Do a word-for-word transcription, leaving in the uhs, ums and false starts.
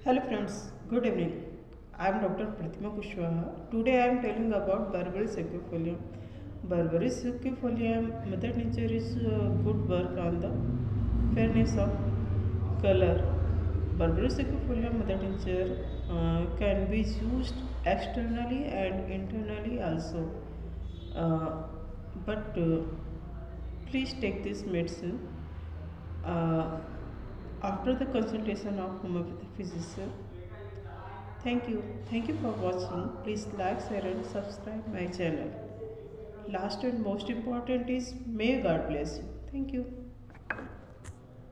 Hello friends, good evening. I am Doctor Pratima Kushwaha. Today I am telling about Berberis aquifolium. Berberis aquifolium method nature is uh, good work on the fairness of color. Berberis aquifolium method nature uh, can be used externally and internally also. Uh, but uh, please take this medicine uh, after the consultation of homeopathic physician. Thank you. Thank you for watching. Please like, share and subscribe my channel. Last and most important is may God bless you. Thank you.